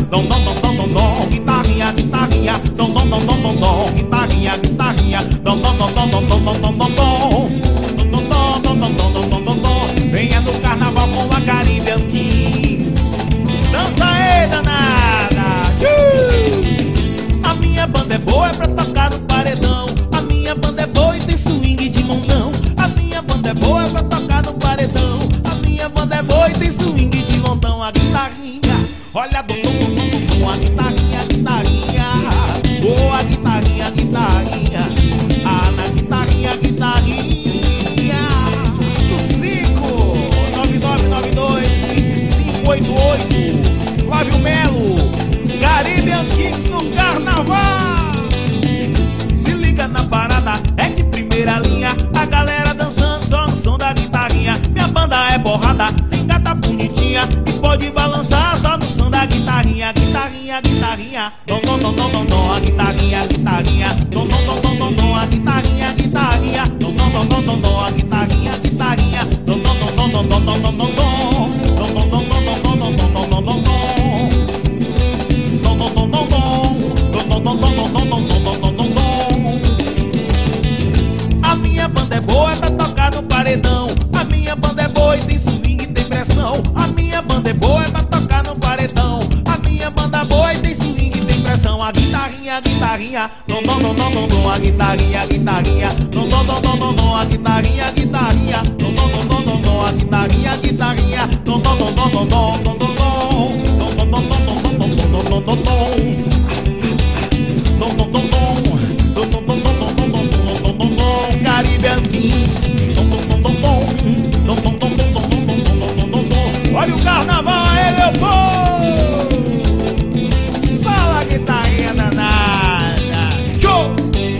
dom dom dom dom dom dom, guitarrinha, guitarrinha, dom dom dom dom dom dom, guitarrinha, guitarrinha, dom dom dom dom dom dom dom dom dom. Venha do carnaval com a Caribbean Kings. Dança aí, danada. A minha banda é boa, é pra tocar no paredão. A minha banda é boa e tem swing de montão. A minha banda é boa, é pra tocar no paredão. A minha banda é boa e tem swing de montão. A guitarrinha, olha dum dum dum dum dum. A guitarrinha, guitarrinha, oh, a guitarrinha, guitarrinha. Ah, na guitarrinha, guitarrinha. Do 599922588. Flávio Melo, Caribbean Kings no carnaval. Se liga na parada, é de primeira linha. A galera dançando só no som da guitarrinha. Minha banda é porrada, tem gata bonitinha e pode balançar só no som da guitarrinha. Guitarrinha, guitarrinha, dom dom dom dom dom dom. A guitarrinha, guitarrinha, dom dom dom dom dom dom. A guitarrinha, guitarrinha, dom dom dom dom dom dom. A guitarrinha, guitarrinha, dom dom dom dom dom dom dom dom dom. A minha banda é boa, é pra tocar no paredão. A minha banda é boa e tem swing e tem pressão. A minha banda é boa, é pra tocar no paredão. A minha banda é boa e tem swing e tem pressão. A guitarrinha, guitarrinha, dom dom dom dom dom dom. A guitarrinha, guitarrinha, dom dom dom dom dom dom. A guitarrinha, guitarrinha, dom dom dom dom dom dom. A guitarrinha, guitarrinha, dom dom dom dom dom dom dom dom dom. Caribbean Kings. Olha o carnaval aí, meu povo. Sala a guitarrinha danada. Show!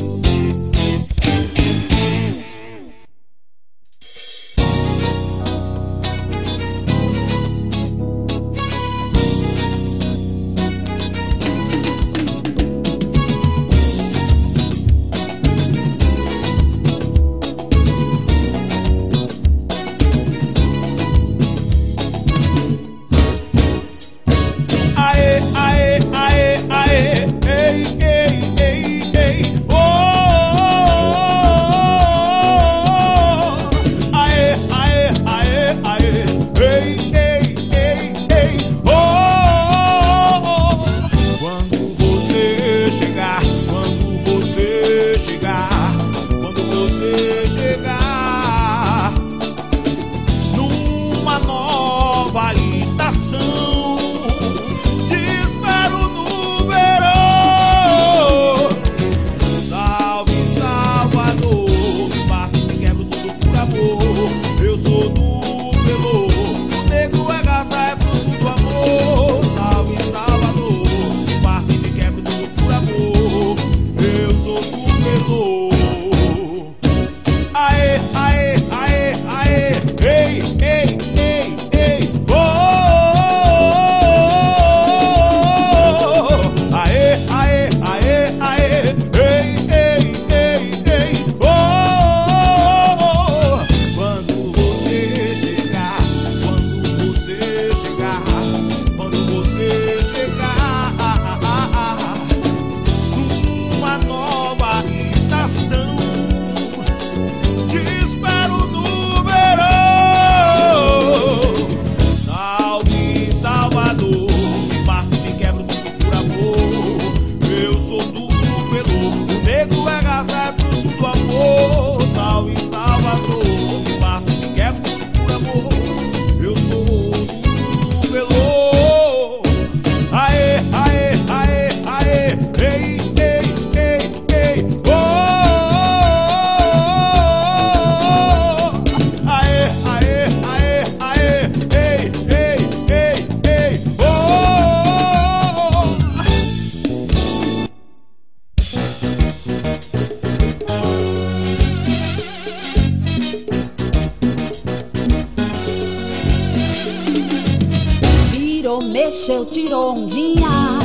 virou, mexeu, tirou ondinha.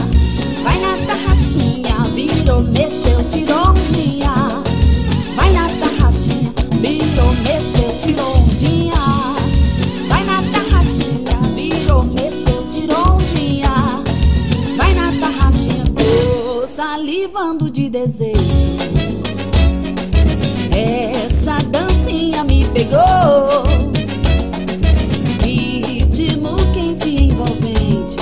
Vai na tarraxinha, virou, mexeu, tirou ondinha. Vai na tarraxinha, virou, mexeu, tirou ondinha. Vai na tarraxinha, virou, mexeu, tirou ondinha. salivando de desejo. Essa dancinha me pegou, ritmo quente e envolvente.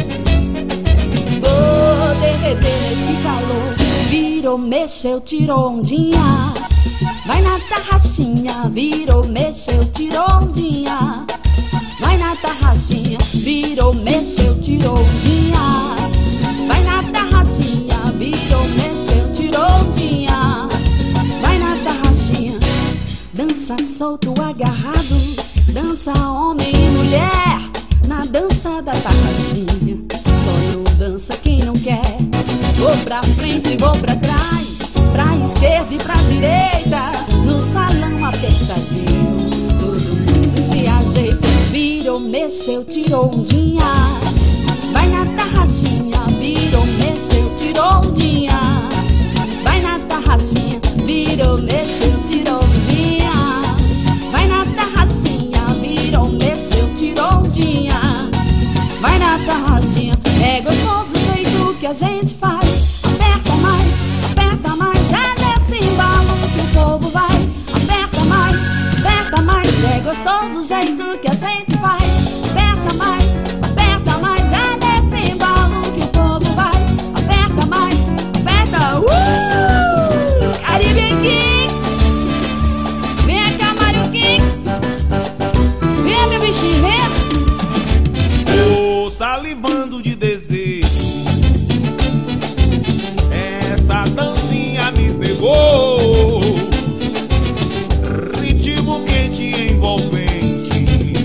Vou derreter nesse calor. Virou, mexeu, tirou ondinha. Vai na tarraxinha. Virou, mexeu, tirou ondinha. Vai na tarraxinha. Virou, mexeu, tirou ondinha. Vai na tarraxinha. Virou, mexeu, tirou ondinha. Vai na tarraxinha. Dança solto, agarrado. Dança homem e mulher na dança da tarraxinha. Só não dança quem não quer. Vou pra frente e vou pra trás, pra esquerda e pra direita, no salão apertadinho, todo mundo se ajeita. Virou, mexeu, tirou ondinha. Vai na tarraxinha. Virou, mexeu, tirou ondinha. Vai na tarraxinha. Virou, mexeu, tirou ondinha. Vai na tarraxinha. Virou, mexeu, tirou ondinha. Vai na tarraxinha. É gostoso o jeito que a gente faz. Aperta mais, é nesse embalo que o povo vai. Aperta mais, é gostoso o jeito que a gente faz. Aperta mais, é nesse embalo que o povo vai. Aperta mais, aperta, Caribbean Kings. Vem cá, Mario Kings. Vem, meu bichinho, vem. Salivando de desejo, essa dancinha me pegou, ritmo quente e envolvente.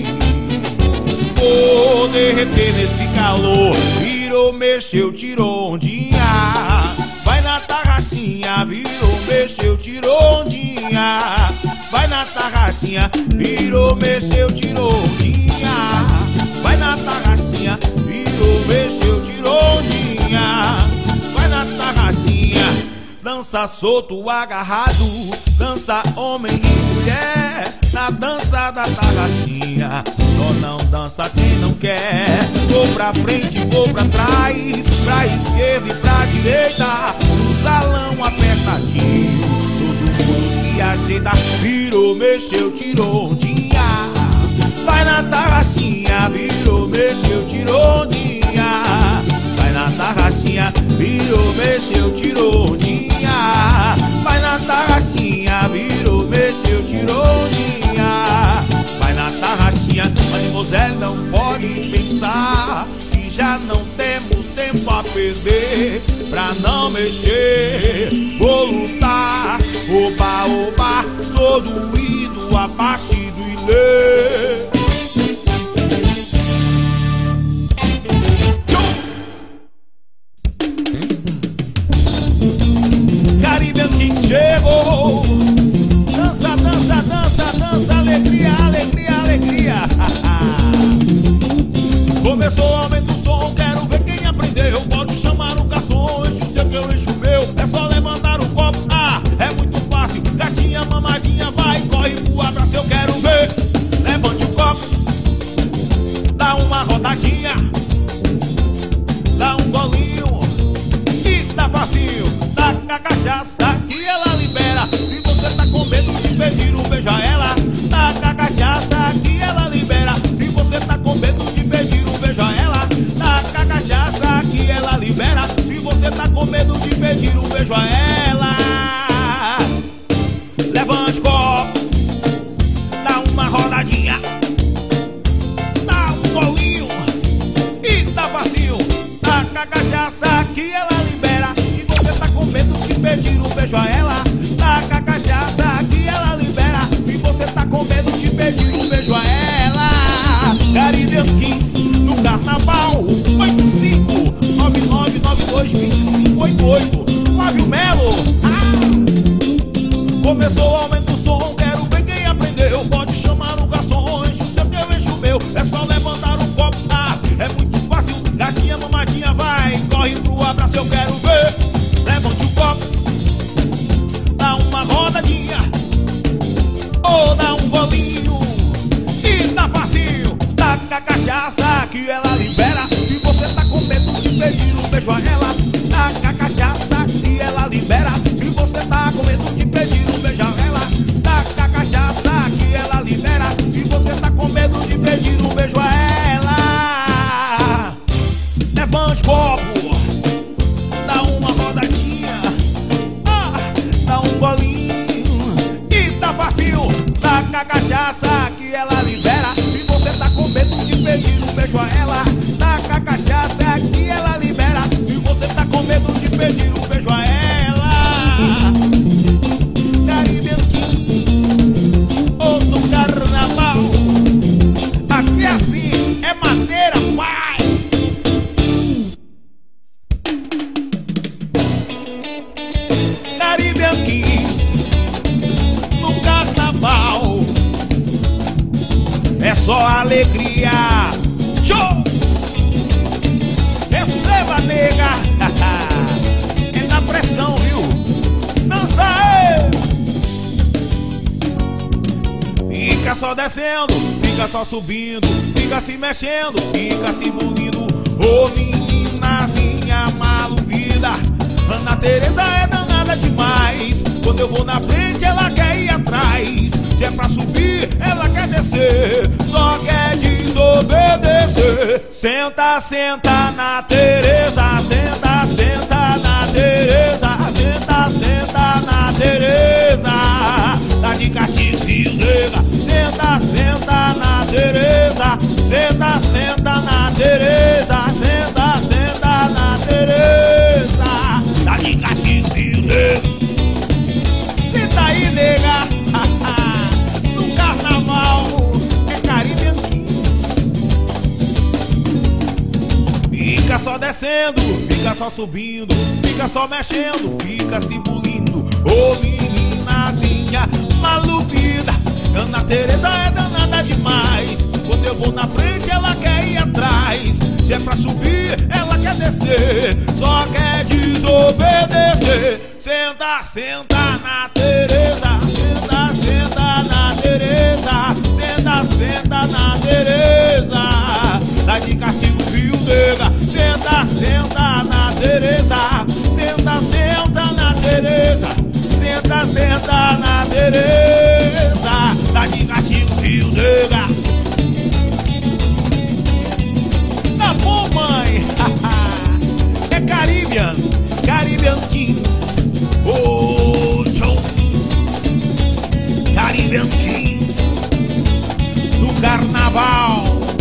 Vou derreter nesse calor. Virou, mexeu, tirou ondinha. Vai na tarraxinha. Virou, mexeu, tirou ondinha. Vai na tarraxinha. Virou, mexeu, tirou ondinha. Vai na tarraxinha. Virou, mexeu, tirou ondinha. Vai na tarraxinha. Dança solto, agarrado. Dança homem e mulher na dança da tarraxinha. Só não dança quem não quer. Vou pra frente, vou pra trás, pra esquerda e pra direita, no salão apertadinho, todo mundo se ajeita. Virou, mexeu, tirou ondinha. Vai na tarraxinha. Virou, mexeu, tirou ondinha. Vai na tarraxinha. Virou, mexeu, tirou ondinha. Vai na tarraxinha. Virou, mexeu, tirou ondinha. Vai na tarraxinha. Mademoiselle não pode pensar que já não temos tempo a perder. Pra não mexer, vou lutar. Oba, oba, sou doído, abatido e lê. Caribbean King chegou. Dança, dança, dança, dança, alegria, alegria, alegria. Começou, aumenta o som, quero ver quem aprendeu. Pode chamar o garçom, enche o seu que eu encho o meu. É só levantar o copo, é muito fácil. Gatinha, mamadinha, vai, corre pro abraço, eu quero ver. Levante o copo, dá uma rodadinha, dá um golinho e dá facinho. Taca a cachaça que ela libera. Se você tá com medo de pedir um beijo a ela, taca a cachaça que ela libera. Se você tá com medo de pedir um beijo a ela, taca a cachaça que ela libera. Se você tá com medo de pedir um beijo a ela, levante o copo, dá uma rodadinha, dá um golinho e dá facinho. Taca a cachaça que ela libera. Se você tá com medo de pedir um beijo a ela, taca a cachaça que ela libera. Se você tá com medo de pedir um beijo a ela. Caribbean Kings no carnaval 8599922588. Flávio Melo. Começou, aumenta o som, quero ver quem aprendeu. Pode chamar o garçom, enche o seu que eu encho o meu. É só levantar o copo, é muito fácil. Gatinha, mamadinha, vai, corre pro abraço, eu quero ver. Levante o copo, dá uma rodadinha, ou dá um golinho e dá facinho. Taca a cachaça que ela libera. Se você tá com medo de pedir um beijo a ela, taca a cachaça cachaça que ela libera. Se você tá com medo de pedir um beijo a ela, taca a cachaça que ela libera. Se você tá com medo de pedir um beijo a ela, Caribbean Kings, ou do carnaval. Aqui assim é maneira, pai. Caribbean Kings, no carnaval é só alegria. Show! Receba, nega. É na pressão, viu? Dança aí! Fica só descendo, fica só subindo, fica se mexendo, fica se movindo. Ô meninazinha maluvida, Ana Teresa é danada demais. Quando eu vou na frente, ela quer ir atrás. Se é pra subir, ela quer descer, só quer desobedecer. Senta, senta na Teresa, senta, senta na Teresa, senta, senta na Teresa. Tá de castigo, nega. Senta, senta na Teresa, senta, senta na Teresa, senta, senta na Teresa. Tá de castigo, nega. Senta aí, nega. No carnaval é Caribbean Kings. Fica só descendo, fica só subindo, fica só mexendo, fica se bulindo. Ô meninazinha maluvida, Ana Teresa é danada demais. Quando eu vou na frente, ela quer ir atrás. Se é pra subir, ela quer descer, só quer desobedecer. Senta, senta na Teresa, senta, senta na Teresa, senta, senta na Teresa. Tá de castigo, viu, nega? Senta, senta na Teresa, senta, senta na Teresa, senta, senta na Teresa. Tá de castigo, viu, nega? Tá bom, mãe. É Caribbean Kings. Oh, show. Caribbean Kings no carnaval.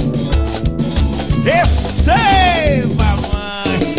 Receba, mãe.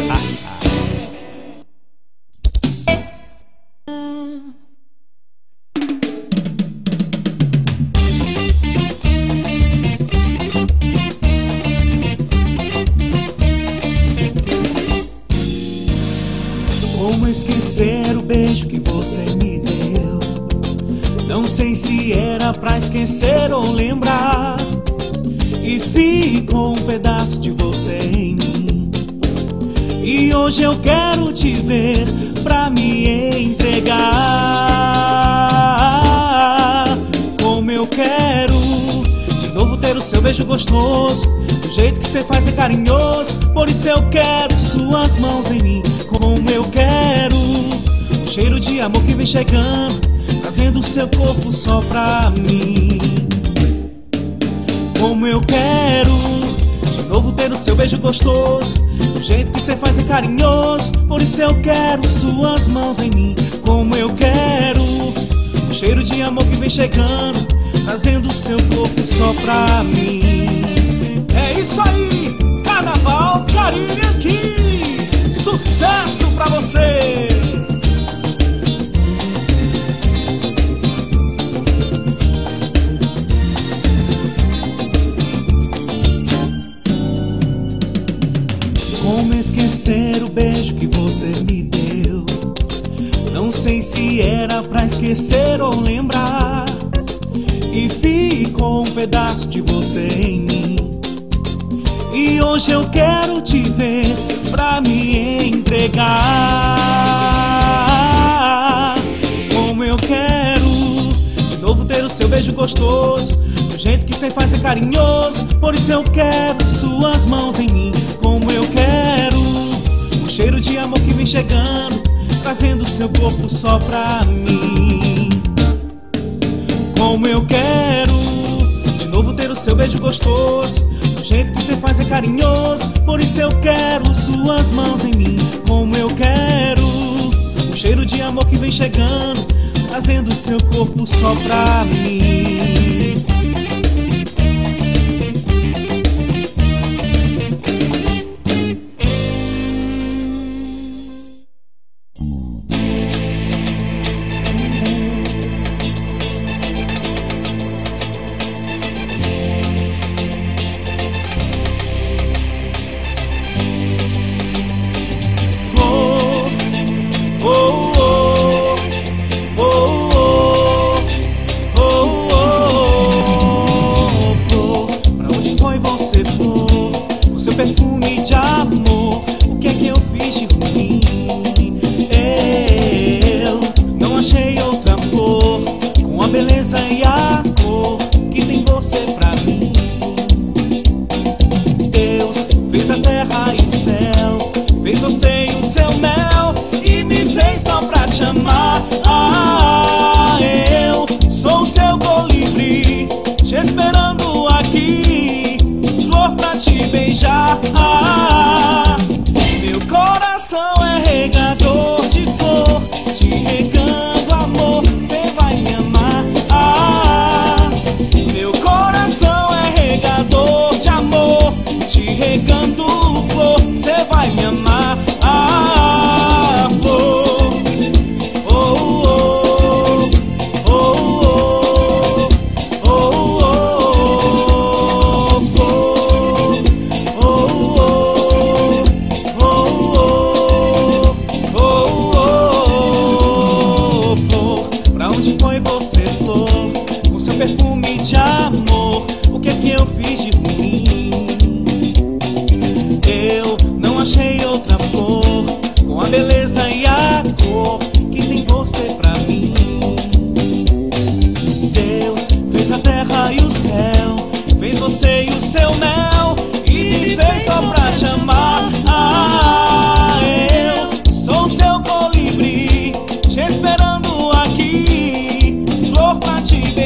Como esquecer o beijo que você me deu? Não sei se era pra esquecer ou lembrar. E ficou um pedaço de você em mim. E hoje eu quero te ver pra me entregar. Como eu quero de novo ter o seu beijo gostoso. Do jeito que você faz é carinhoso. Por isso eu quero suas mãos em mim. Como eu quero o cheiro de amor que vem chegando, trazendo o seu corpo só pra mim. Como eu quero de novo ter o seu beijo gostoso. Do jeito que você faz é carinhoso. Por isso eu quero suas mãos em mim. Como eu quero o cheiro de amor que vem chegando, trazendo o seu corpo só pra mim. É isso aí, Carnaval Caribbean Kings. Sucesso pra você! Como esquecer o beijo que você me deu? Não sei se era pra esquecer ou lembrar. E ficou um pedaço de você em mim. E hoje eu quero te ver pra me entregar. Como eu quero de novo ter o seu beijo gostoso. Do jeito que você faz é carinhoso. Por isso eu quero suas mãos em mim. Como eu quero o cheiro de amor que vem chegando, trazendo o seu corpo só pra mim. Como eu quero de novo ter o seu beijo gostoso. Do jeito que você faz é carinhoso. Por isso eu quero suas mãos em mim. Como eu quero o cheiro de amor que vem chegando, trazendo o seu corpo só pra mim.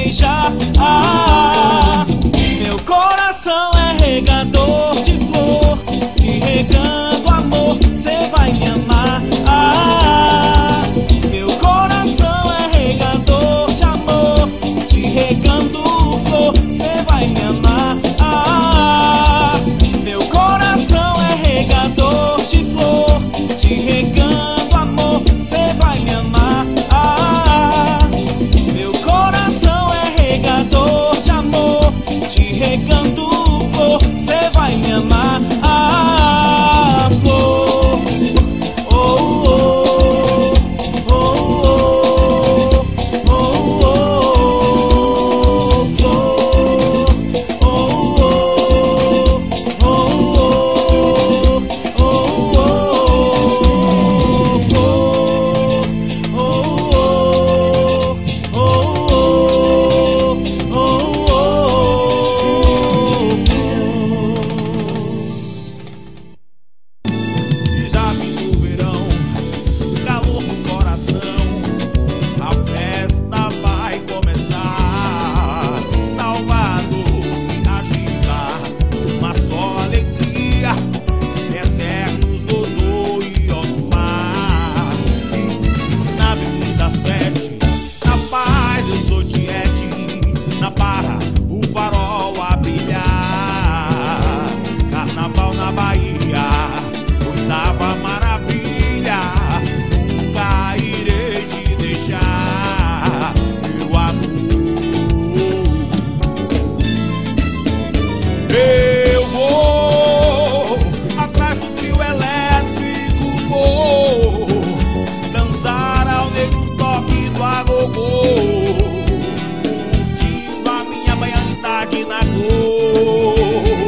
beijar. Meu coração é regador de flor, e regando amor, cê vai me amar. Meu coração é regador de amor, te regando flor, cê vai me amar. Meu coração é regador de flor, te regando amor, cê vai me amar. Meu coração é regador de amor, te regando flor, cê vai me amar. Flor, oh, oh, oh, oh, oh, flor, oh, oh, oh, Já vindo o verão, calor no coração, a festa vai começar. Salvador se agita, uma só alegria, eternos Dodô e Osmar. Na Avenida 7, na paz eu sou Tiete, na Barra o farol a brilhar. Carnaval na Bahia, oitava maravilha, nunca irei te deixar, meu amor. Eu vou atrás do trio elétrico, vou dançar ao negro toque do agogô, curtindo a minha baianidade na cor.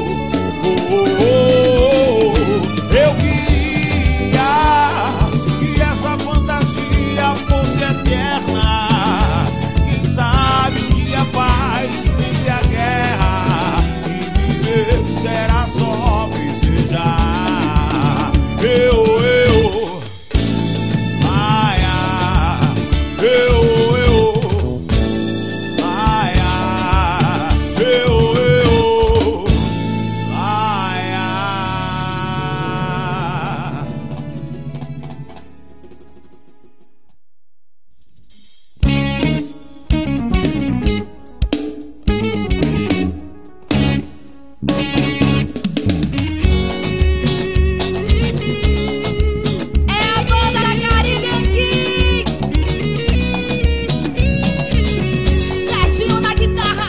Eu queria que essa fantasia fosse eterna. Quem sabe um dia a paz vence a guerra, e viver será só festejar. Ai, ai, ai, ai, ai, ai. É a banda Caribbean Kings, Serginho na guitarra.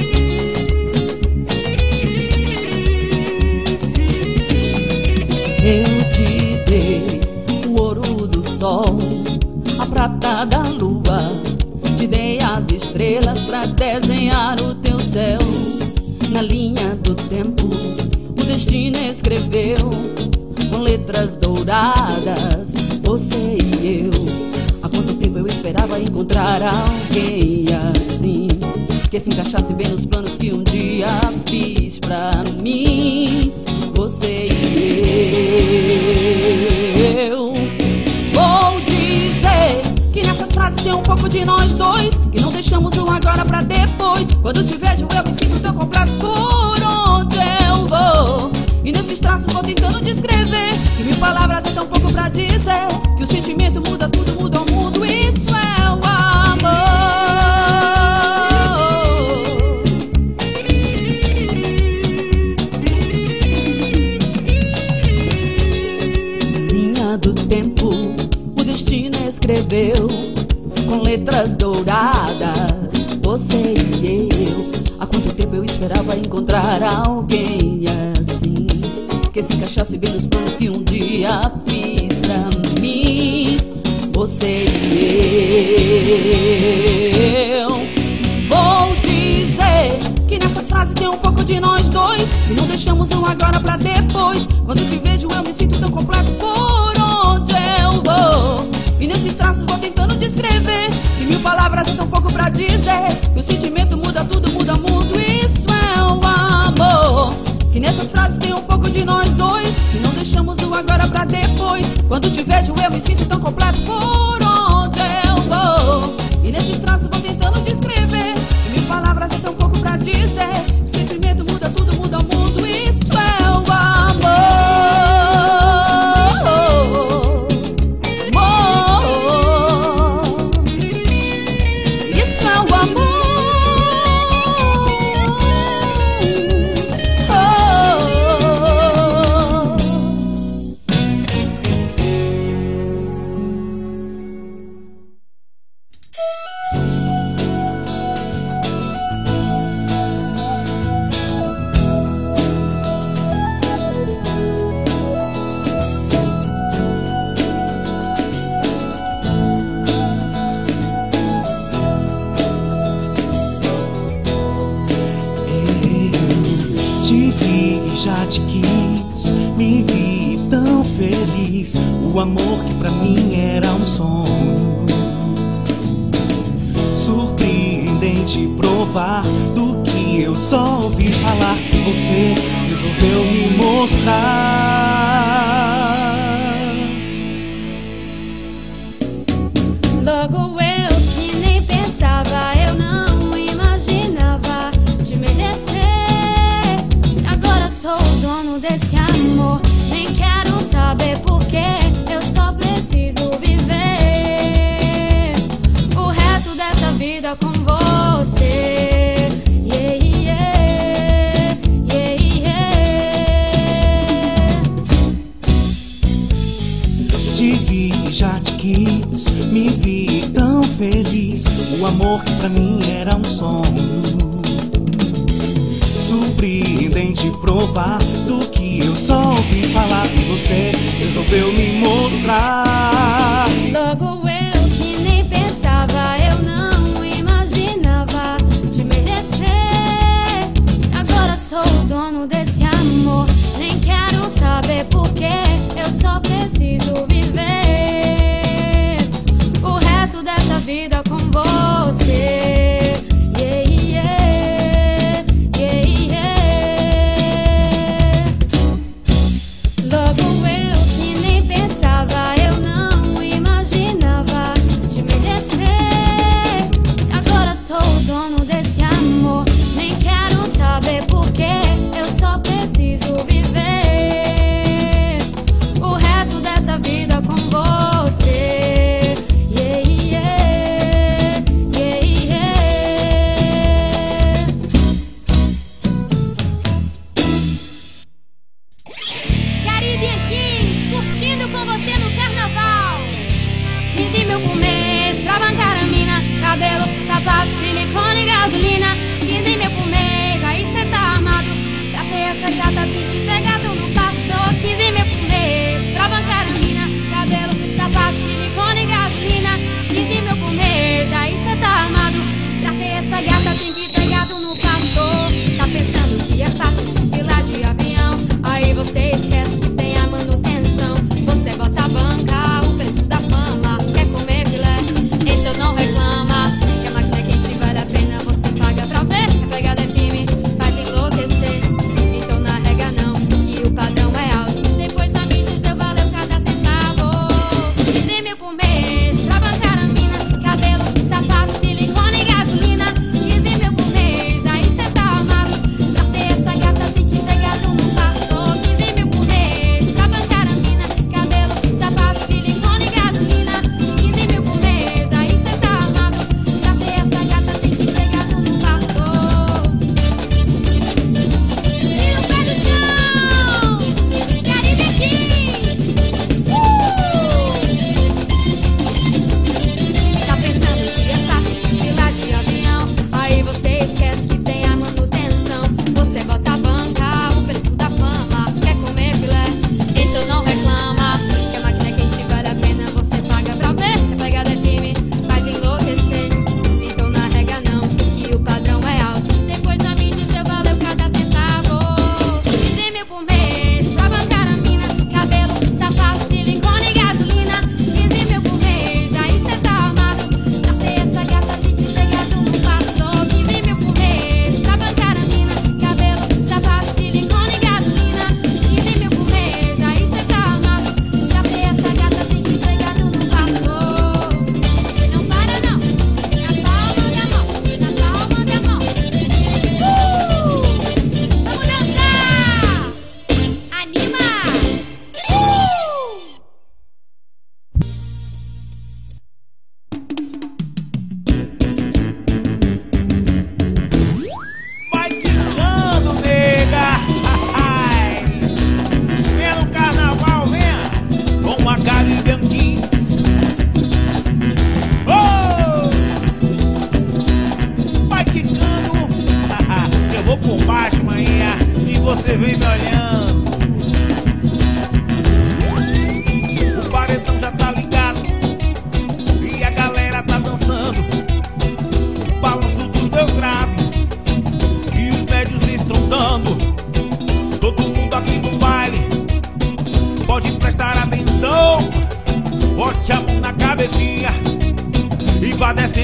Eu te dei o ouro do sol, a prata da lua, te dei as estrelas pra desenhar o teu céu. Na linha do tempo, o destino escreveu com letras douradas, você e eu. Há quanto tempo eu esperava encontrar alguém assim, que se encaixasse bem nos planos que um dia fiz pra mim. Você e eu. Vou dizer que nessas frases tem um pouco de nós dois, que não deixamos um agora pra depois. Quando te vejo eu me sinto tão completo por onde eu vou, e nesses traços vou tentando descrever, que mil palavras é tão pouco pra dizer, que o sentimento muda tudo, muda o mundo, isso é o amor. Linha do tempo, o destino escreveu com letras douradas, você e eu. Há quanto tempo eu esperava encontrar alguém assim, que se encaixasse bem nos planos que um dia fiz pra mim. Você e eu. Vou dizer que nessas frases tem um pouco de nós dois, e não deixamos um agora pra depois. Quando te vejo eu me sinto tão completo por onde eu vou, e nesses traços vou tentando descrever, que mil palavras é tão pouco pra dizer, que o sentimento muda tudo, muda o mundo, isso é o amor. Que nessas frases tem um pouco de nós dois, e não deixamos o agora pra depois. Quando te vejo eu me sinto tão completo por onde eu vou, e nesses traços vou tentando descrever, que mil já te quis, me vi tão feliz. O amor que pra mim era um sonho. Surpreendente provar do que eu só ouvi falar, que você resolveu me mostrar. Logo eu que nem pensava, eu não imaginava te merecer. Agora sou o dono desse amor, nem quero saber porquê, eu só preciso viver o resto dessa vida com você. Yeah, yeah, yeah, yeah. Te vi, já te quis, me vi tão feliz. O amor que pra mim era um sonho. Surpreendente provar do que eu só ouvi falar, e você resolveu me mostrar. Logo eu que nem pensava, eu não imaginava te merecer. Agora sou o dono desse amor, nem quero saber porquê, eu só preciso viver o resto dessa vida com você. Yeah, yeah, yeah, yeah. Logo eu que nem pensava, eu não imaginava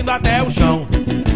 descendo até o chão.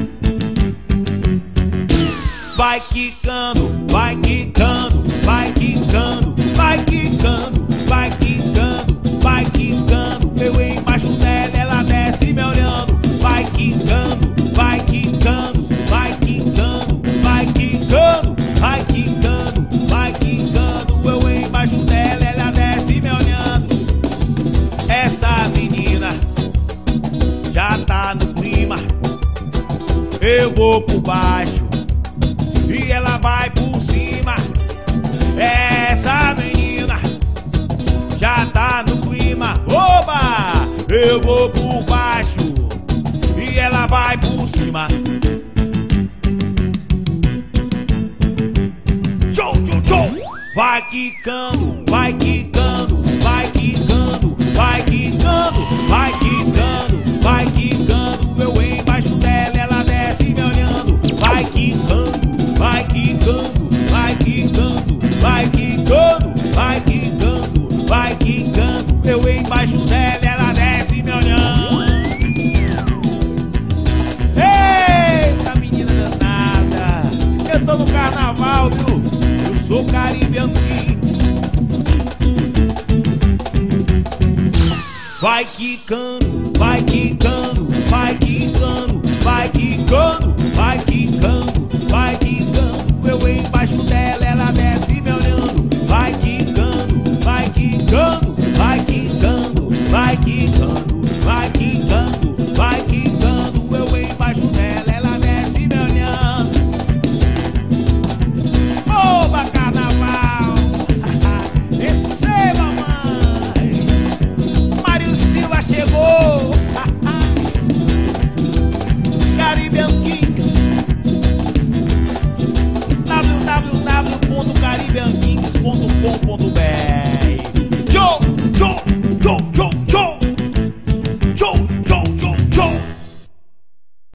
Vai quicando, vai quicando, vai quicando, vai quicando, vai quicando, vai quicando. Eu embaixo dela, ela desce me olhando. Vai quicando, vai quicando, vai quicando, vai quicando, vai quicando, vai quicando. Eu embaixo dela, ela desce me olhando. Essa menina já tá no clima. Eu vou por baixo e ela vai por cima. Essa menina já tá no clima. Oba! Eu vou por baixo e ela vai por cima. Tchau, tchau, tchau. Vai quicando, vai quicando, vai quicando, vai quicando, vai quicando, vai quicando. Eu embaixo dela, ela desce me olhando. Vai quicando, vai quicando, vai quicando, vai quicando, vai quicando, vai quicando. Eu embaixo dela, ela desce me olhando. Eita, menina danada, eu tô no carnaval, viu? Eu sou Caribbean Kings. Vai quicando.